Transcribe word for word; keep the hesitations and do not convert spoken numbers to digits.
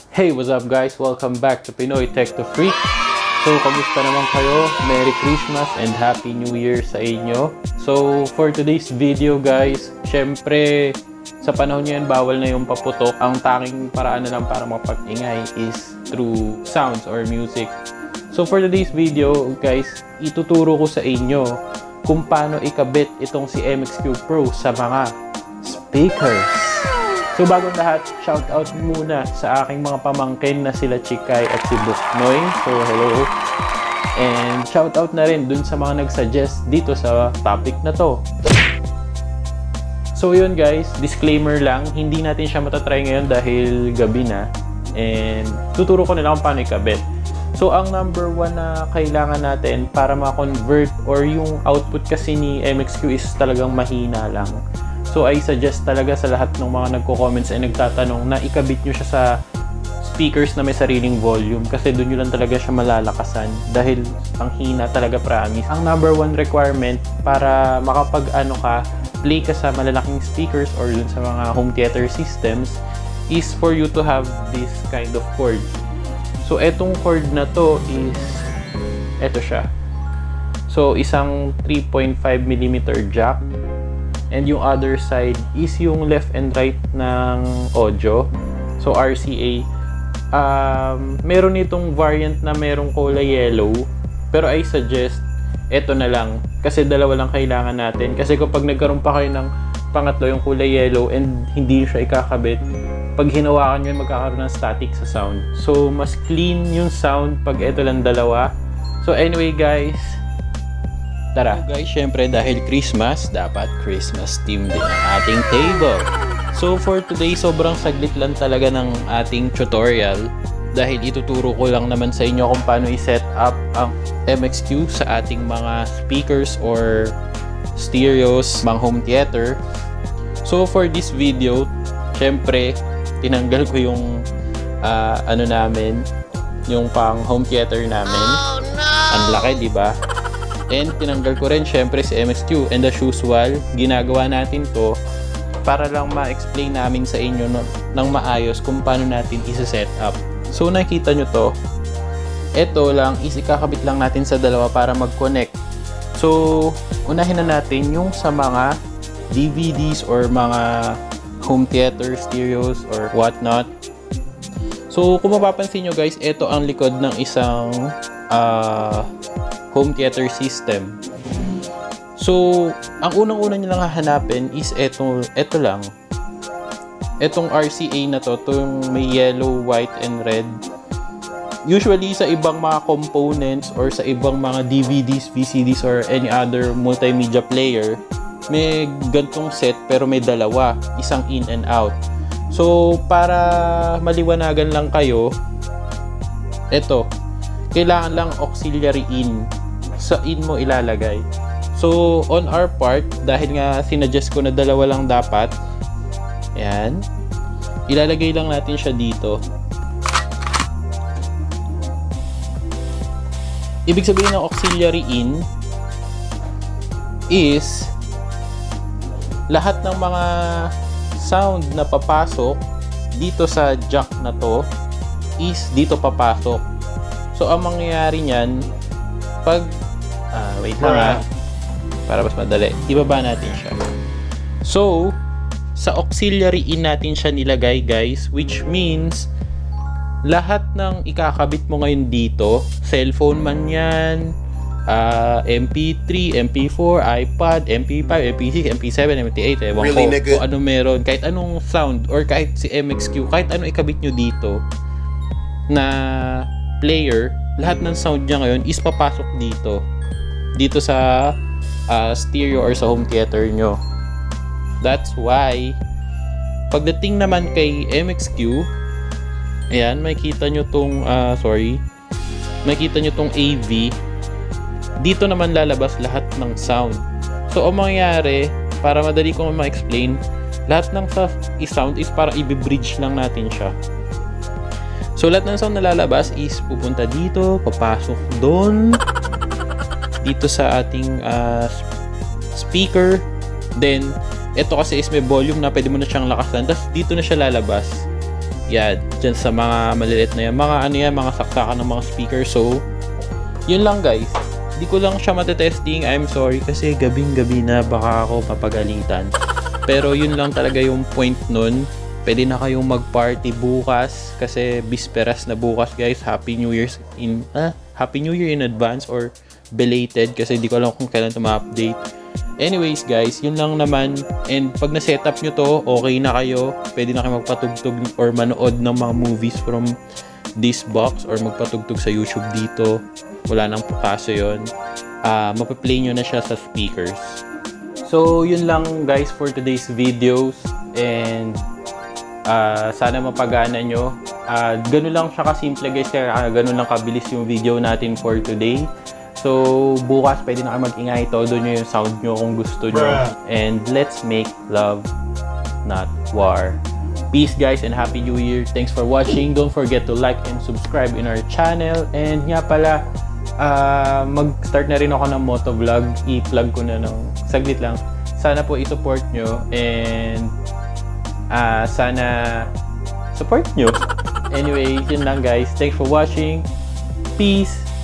Hey, what's up guys? Welcome back to Pinoy Tech to Freak. So, kamusta naman kayo? Merry Christmas and Happy New Year sa inyo. So, for today's video guys, syempre, sa panahon ngayon, bawal na yung paputok. Ang tanging paraan na lang para makapag-ingay is through sounds or music. So, for today's video guys, ituturo ko sa inyo kung paano ikabit itong si M X Q Pro sa mga speakers. So bagong lahat, shout out muna sa aking mga pamangkin na sila Chikay at si Buknoy. So hello. And shout out na rin dun sa mga nag-suggest dito sa topic na to. So yun guys, disclaimer lang, hindi natin siya matatry ngayon dahil gabi na. And tuturo ko nila kung paano ikabit. So ang number one na kailangan natin para ma-convert or yung output kasi ni M X Q is talagang mahina lang. So I suggest talaga sa lahat ng mga nagko-comments ay nagtatanong na ikabit nyo siya sa speakers na may sariling volume kasi doon nyo lang talaga siya malalakasan dahil ang hina talaga, promise. Ang number one requirement para makapag ano ka, play ka sa malalaking speakers or dun sa mga home theater systems is for you to have this kind of cord. So etong cord na to is eto siya. So isang three point five millimeter jack. And yung other side is yung left and right ng audio. So R C A. Um, meron itong variant na merong kulay yellow. Pero I suggest, eto na lang. Kasi dalawa lang kailangan natin. Kasi kapag nagkaroon pa kayo ng pangatlo yung kulay yellow and hindi siya ikakabit, pag hinawakan nyo, magkakaroon ng static sa sound. So mas clean yung sound pag eto lang dalawa. So anyway guys, tara. So guys, syempre dahil Christmas, dapat Christmas theme din ang ating table. So for today, sobrang saglit lang talaga ng ating tutorial dahil ituturo ko lang naman sa inyo kung paano i-set up ang M X Q sa ating mga speakers or stereos, mga home theater. So for this video, syempre tinanggal ko yung uh, ano namin, yung pang home theater namin. Oh, no! Ang laki, di ba? And tinanggal ko rin syempre si M X Q. And as usual, ginagawa natin to para lang ma-explain namin sa inyo no, ng maayos kung paano natin isa-set up. So nakita nyo to, ito lang is ikakabit lang natin sa dalawa para mag-connect. So unahin na natin yung sa mga D V Ds or mga home theater, stereos or whatnot. So kung mapapansin nyo guys, ito ang likod ng isang uh, home theater system. So, ang unang-una nyo lang hahanapin is eto, eto lang. Etong R C A na to, itong may yellow, white, and red. Usually, sa ibang mga components or sa ibang mga D V Ds, V C Ds, or any other multimedia player, may gantong set pero may dalawa. Isang in and out. So, para maliwanagan lang kayo, eto, kailangan lang auxiliary in. Sa in mo ilalagay. So, on our part, dahil nga sinuggest ko na dalawa lang dapat, ayan, ilalagay lang natin siya dito. Ibig sabihin ng auxiliary in is lahat ng mga sound na papasok dito sa jack na to is dito papasok. So, ang mangyayari niyan, pag ah, wait lang ha, para mas madali, ibaba natin siya. So, sa auxiliary in natin siya nilagay guys, which means lahat ng ikakabit mo ngayon dito, cellphone man yan, uh, M P three, M P four, iPad, M P five, M P six, M P seven, M P eight, ewan really, ko nigga? Kung ano meron, kahit anong sound or kahit si M X Q, kahit ano ikabit nyo dito na player, lahat ng sound niya ngayon is papasok dito. Dito sa uh, stereo or sa home theater nyo. That's why, pagdating naman kay M X Q, ayan, makikita nyo tong, uh, sorry, makikita nyo tong A V. Dito naman lalabas lahat ng sound. So, ang mangyayari, para madali ko ma-explain, lahat ng sound is para i-bridge lang natin siya. So, lahat ng sound na lalabas is pupunta dito, papasok doon, dito sa ating uh, speaker. Then, ito kasi is may volume na pwede mo na siyang lakasan. Tapos, dito na siya lalabas. Yan, dyan sa mga maliliit na yan. Mga ano yan, mga saksakan ng mga speaker. So, yun lang guys. Di ko lang siya matetesting. I'm sorry kasi gabing-gabi na baka ako mapagalitan. Pero yun lang talaga yung point nun. Pwede na kayong mag-party bukas kasi bisperas na bukas guys. Happy New Year's in ah, Happy New Year in advance or belated kasi di ko alam kung kailan ito ma-update. Anyways guys, yun lang naman. And pag na-setup nyo to, okay na kayo. Pwede na kayo magpatugtog or manood ng mga movies from this box or magpatugtog sa YouTube dito. Wala nang kaso yun. Uh, mapaplay nyo na siya sa speakers. So, yun lang guys for today's videos. And uh, sana mapagana nyo. Uh, ganun lang siya kasimple guys. Kaya uh, ganun lang kabilis yung video natin for today. So, bukas pwede na kayo mag-ingay. Todo nyo yung sound nyo kung gusto nyo. And let's make love, not war. Peace guys and Happy New Year. Thanks for watching. Don't forget to like and subscribe in our channel. And nga pala, uh, mag-start na rin ako ng motovlog. I-plug ko na ng saglit lang. Sana po i-support nyo. And uh, sana support nyo. Anyway, yun lang guys. Thanks for watching. Peace.